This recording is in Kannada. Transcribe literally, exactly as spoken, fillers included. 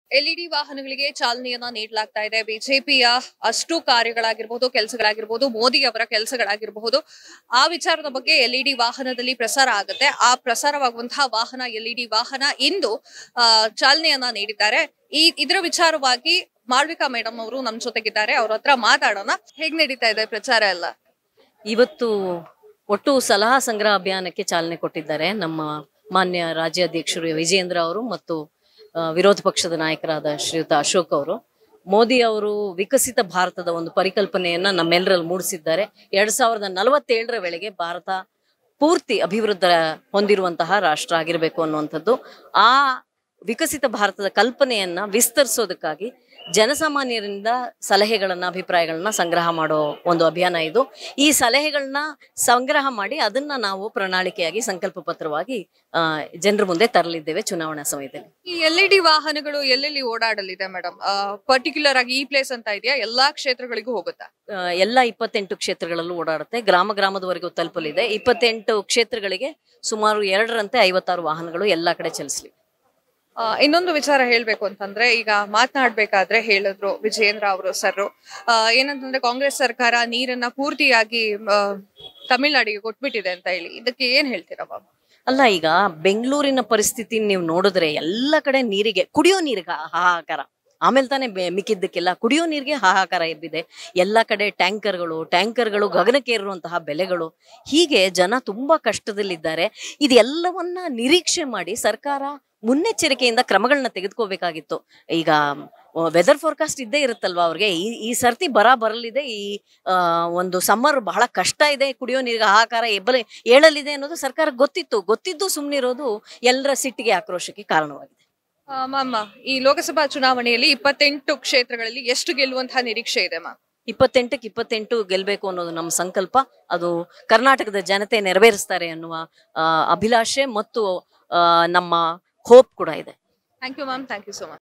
ಎಲ್ಇಡಿ ವಾಹನಗಳಿಗೆ ಚಾಲನೆಯನ್ನ ನೀಡಲಾಗ್ತಾ ಇದೆ. ಬಿಜೆಪಿಯ ಅಷ್ಟು ಕಾರ್ಯಗಳಾಗಿರಬಹುದು, ಕೆಲಸಗಳಾಗಿರಬಹುದು, ಮೋದಿ ಅವರ ಕೆಲಸಗಳಾಗಿರಬಹುದು, ಆ ವಿಚಾರದ ಬಗ್ಗೆ ಎಲ್ಇಡಿ ವಾಹನದಲ್ಲಿ ಪ್ರಸಾರ ಆಗುತ್ತೆ. ಆ ಪ್ರಸಾರವಾಗುವಂತಹ ವಾಹನ ಎಲ್ಇಡಿ ವಾಹನ ಇಂದು ಆ ಚಾಲನೆಯನ್ನ ನೀಡಿದ್ದಾರೆ. ಈ ಇದರ ವಿಚಾರವಾಗಿ ಮಾಳ್ವಿಕಾ ಮೇಡಮ್ ಅವರು ನಮ್ಮ ಜೊತೆಗಿದ್ದಾರೆ. ಅವ್ರ ಹತ್ರ ಮಾತಾಡೋಣ. ಹೇಗ್ ನಡೀತಾ ಇದೆ ಪ್ರಚಾರ ಎಲ್ಲ? ಇವತ್ತು ಒಟ್ಟು ಸಲಹಾ ಸಂಗ್ರಹ ಅಭಿಯಾನಕ್ಕೆ ಚಾಲನೆ ಕೊಟ್ಟಿದ್ದಾರೆ ನಮ್ಮ ಮಾನ್ಯ ರಾಜ್ಯಾಧ್ಯಕ್ಷರು ವಿಜಯೇಂದ್ರ ಅವರು ಮತ್ತು ವಿರೋಧ ಪಕ್ಷದ ನಾಯಕರಾದ ಶ್ರೀಯುತ ಅಶೋಕ್ ಅವರು. ಮೋದಿ ಅವರು ವಿಕಸಿತ ಭಾರತದ ಒಂದು ಪರಿಕಲ್ಪನೆಯನ್ನ ನಮ್ಮೆಲ್ಲರಲ್ಲಿ ಮೂಡಿಸಿದ್ದಾರೆ. ಎರಡ್ ಸಾವಿರದ ನಲವತ್ತೇಳರ ವೇಳೆಗೆ ಭಾರತ ಪೂರ್ತಿ ಅಭಿವೃದ್ಧಿ ಹೊಂದಿರುವಂತಹ ರಾಷ್ಟ್ರ ಆಗಿರಬೇಕು ಅನ್ನುವಂಥದ್ದು. ಆ ವಿಕಸಿತ ಭಾರತದ ಕಲ್ಪನೆಯನ್ನ ವಿಸ್ತರಿಸೋದಕ್ಕಾಗಿ ಜನಸಾಮಾನ್ಯರಿಂದ ಸಲಹೆಗಳನ್ನ ಅಭಿಪ್ರಾಯಗಳನ್ನ ಸಂಗ್ರಹ ಮಾಡೋ ಒಂದು ಅಭಿಯಾನ ಇದು. ಈ ಸಲಹೆಗಳನ್ನ ಸಂಗ್ರಹ ಮಾಡಿ ಅದನ್ನ ನಾವು ಪ್ರಣಾಳಿಕೆಯಾಗಿ ಸಂಕಲ್ಪ ಪತ್ರವಾಗಿ ಆ ಜನರ ಮುಂದೆ ತರಲಿದ್ದೇವೆ ಚುನಾವಣಾ ಸಮಯದಲ್ಲಿ. ಈ ಎಲ್ಇಡಿ ವಾಹನಗಳು ಎಲ್ಲೆಲ್ಲಿ ಓಡಾಡಲಿದೆ ಮೇಡಮ್? ಪರ್ಟಿಕ್ಯುಲರ್ ಆಗಿ ಈ ಪ್ಲೇಸ್ ಅಂತ ಇದೆಯಾ? ಎಲ್ಲಾ ಕ್ಷೇತ್ರಗಳಿಗೂ ಹೋಗುತ್ತಾ? ಎಲ್ಲಾ ಇಪ್ಪತ್ತೆಂಟು ಕ್ಷೇತ್ರಗಳಲ್ಲೂ ಓಡಾಡುತ್ತೆ. ಗ್ರಾಮ ಗ್ರಾಮದವರೆಗೂ ತಲುಪಲಿದೆ. ಇಪ್ಪತ್ತೆಂಟು ಕ್ಷೇತ್ರಗಳಿಗೆ ಸುಮಾರು ಎರಡರಂತೆ ಐವತ್ತಾರು ವಾಹನಗಳು ಎಲ್ಲಾ ಕಡೆ ಚಲಿಸಲಿವೆ. ಇನ್ನೊಂದು ವಿಚಾರ ಹೇಳ್ಬೇಕು ಅಂತಂದ್ರೆ, ಈಗ ಮಾತನಾಡ್ಬೇಕಾದ್ರೆ ಹೇಳಿದ್ರು ವಿಜಯೇಂದ್ರ ಅವರು ಸರ್ ಏನಂತಂದ್ರೆ ಕಾಂಗ್ರೆಸ್ ಸರ್ಕಾರ ನೀರನ್ನ ಪೂರ್ತಿಯಾಗಿ ತಮಿಳ್ನಾಡಿಗೆ ಕೊಟ್ಬಿಟ್ಟಿದೆ ಅಂತ ಹೇಳಿ, ಇದಕ್ಕೆ ಏನ್ ಹೇಳ್ತೀರಾ ಬಾಬು? ಅಲ್ಲ, ಈಗ ಬೆಂಗಳೂರಿನ ಪರಿಸ್ಥಿತಿ ನೀವು ನೋಡಿದ್ರೆ ಎಲ್ಲ ಕಡೆ ನೀರಿಗೆ, ಕುಡಿಯೋ ನೀರಿಗೆ ಹಾಹಾಕಾರ. ಆಮೇಲೆ ತಾನೇ ಮಿಕ್ಕಿದ್ದಕ್ಕೆಲ್ಲ ಕುಡಿಯೋ ನೀರಿಗೆ ಹಾಹಾಕಾರ ಎಬ್ಬಿದೆ. ಎಲ್ಲ ಕಡೆ ಟ್ಯಾಂಕರ್ಗಳು ಟ್ಯಾಂಕರ್ಗಳು ಗಗನಕ್ಕೇರುವಂತಹ ಬೆಲೆಗಳು, ಹೀಗೆ ಜನ ತುಂಬಾ ಕಷ್ಟದಲ್ಲಿದ್ದಾರೆ. ಇದೆಲ್ಲವನ್ನ ನಿರೀಕ್ಷೆ ಮಾಡಿ ಸರ್ಕಾರ ಮುನ್ನೆಚ್ಚರಿಕೆಯಿಂದ ಕ್ರಮಗಳನ್ನ ತೆಗೆದುಕೋಬೇಕಾಗಿತ್ತು. ಈಗ ವೆದರ್ ಫೋರ್ಕಾಸ್ಟ್ ಇದ್ದೇ ಇರುತ್ತಲ್ವಾ ಅವ್ರಿಗೆ, ಈ ಈ ಸರ್ತಿ ಬರ ಬರಲಿದೆ, ಈ ಆ ಒಂದು ಸಮ್ಮರ್ ಬಹಳ ಕಷ್ಟ ಇದೆ, ಕುಡಿಯೋ ನೀರಿಗೆ ಹಾಹಾಕಾರ ಎಬ್ಬಲಿ ಏಳಲಿದೆ ಅನ್ನೋದು ಸರ್ಕಾರಕ್ಕೆ ಗೊತ್ತಿತ್ತು. ಗೊತ್ತಿದ್ದು ಸುಮ್ಮನಿರೋದು ಎಲ್ಲರ ಸಿಟ್ಟಿಗೆ ಆಕ್ರೋಶಕ್ಕೆ ಕಾರಣವಾಗಿದೆ. ಮ್ಯಾಮ್, ಈ ಲೋಕಸಭಾ ಚುನಾವಣೆಯಲ್ಲಿ ಇಪ್ಪತ್ತೆಂಟು ಕ್ಷೇತ್ರಗಳಲ್ಲಿ ಎಷ್ಟು ಗೆಲ್ಲುವಂತಹ ನಿರೀಕ್ಷೆ ಇದೆ ಮ್ಯಾಮ್? ಇಪ್ಪತ್ತೆಂಟಕ್ಕೆ ಇಪ್ಪತ್ತೆಂಟು ಗೆಲ್ಬೇಕು ಅನ್ನೋದು ನಮ್ಮ ಸಂಕಲ್ಪ. ಅದು ಕರ್ನಾಟಕದ ಜನತೆ ನೆರವೇರಿಸ್ತಾರೆ ಅನ್ನುವ ಅಭಿಲಾಷೆ ಮತ್ತು ನಮ್ಮ ಹೋಪ್ ಕೂಡ ಇದೆ. Thank you ma'am, thank you so much.